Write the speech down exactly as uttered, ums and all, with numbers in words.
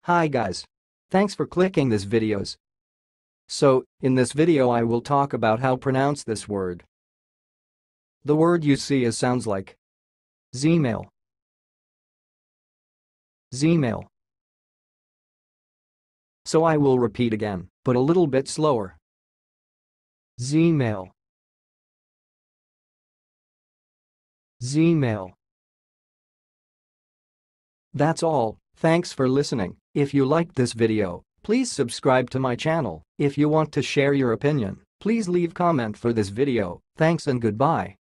Hi guys. Thanks for clicking this videos. So, in this video I will talk about how pronounce this word. The word you see is sounds like Zmail. Zmail. So I will repeat again, but a little bit slower. Zmail. Zmail. That's all. Thanks for listening. If you liked this video, please subscribe to my channel. If you want to share your opinion, please leave comment for this video. Thanks and goodbye.